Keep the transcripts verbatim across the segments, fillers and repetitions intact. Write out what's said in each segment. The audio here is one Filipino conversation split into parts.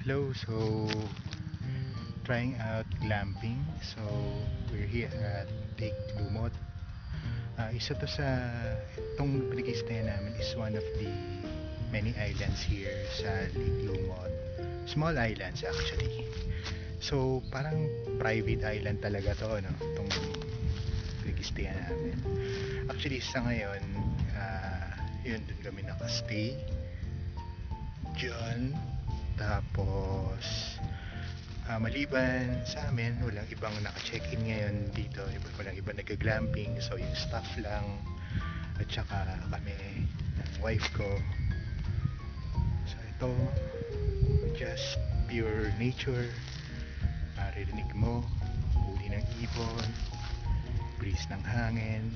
Hello, so trying out glamping. So we're here at Lake Lumot. Uh, isa to sa itong pinag-i-stayan namin is one of the many islands here sa Lake Lumot. Small islands actually. So parang private island talaga to, no? Itong pinag-i-stayan namin. Actually sa ngayon, uh, yun dun kami nakastay. Diyan. Tapos uh, maliban sa amin, walang ibang naka-check-in ngayon dito, walang ibang nag-glamping, so yung staff lang at saka kami ng wife ko. So ito, just pure nature. Maririnig mo huli ng ibon, breeze ng hangin,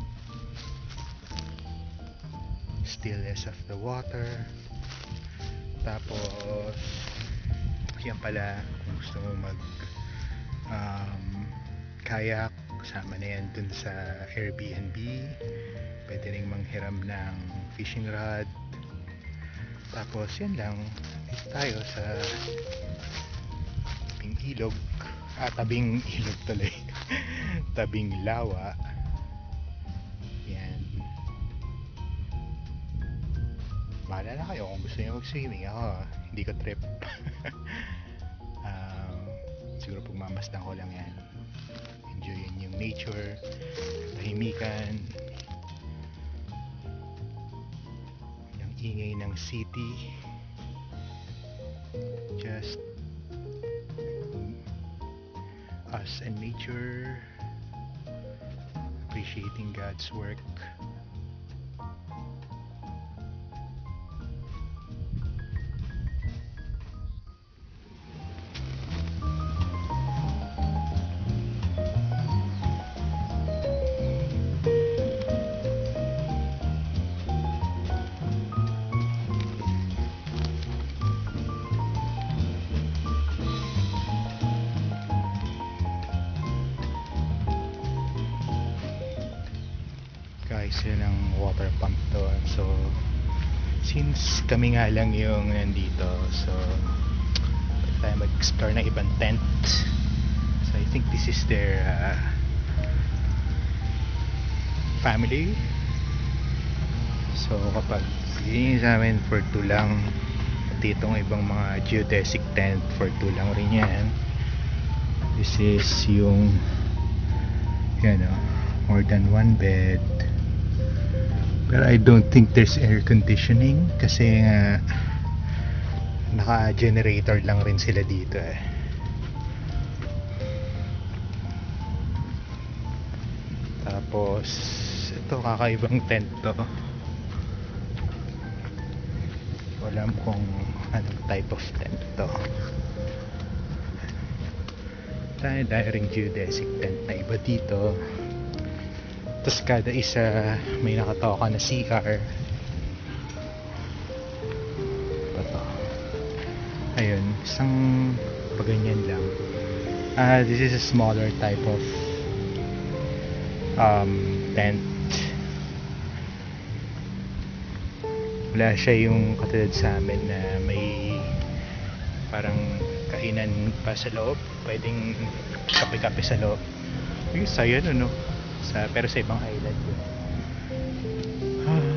stillness of the water. Tapos yan pala, kung gusto mo mag um, kayak, kasama na yan dun sa Airbnb. Pwede rin manghiram ng fishing rod. Tapos yan lang, dito tayo sa tabing ilog, ah tabing ilog tuloy tabing lawa. Yan, bahala na kayo kung gusto nyo mag-swimming. Ako, hindi ko trip. um, siguro pagmamasdan ko lang yan. Enjoyin yung nature, tahimikan, yung ingay ng city. Just us and nature, appreciating God's work. Guys, yun ang water pump to. So since kami nga lang yung nandito, so pwede tayo mag-explore ng ibang tent. So I think this is their uh, family. So kapag yun sa amin for two lang, at itong ibang mga geodesic tent for two lang rin yan. This is yung yan o, more than one bed. Pero I don't think there's air conditioning kasi nga naka-generator lang rin sila dito eh. Tapos ito, kakaibang tent to. Wala kung anong type of tent to. Tayo dahil ring geodesic tent na iba dito. Tapos kada isa may nakatoka na C R. Ito. Ayun, isang paganyan lang. Uh, this is a smaller type of um, tent. Wala siya yung katulad sa amin na may parang kainan pa sa loob. Pwedeng kape-kape sa loob. Yung sayo no, no? Sa, pero sa ibang island yun. Ah.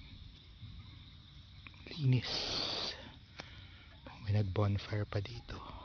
Linis. May nag bonfire pa dito.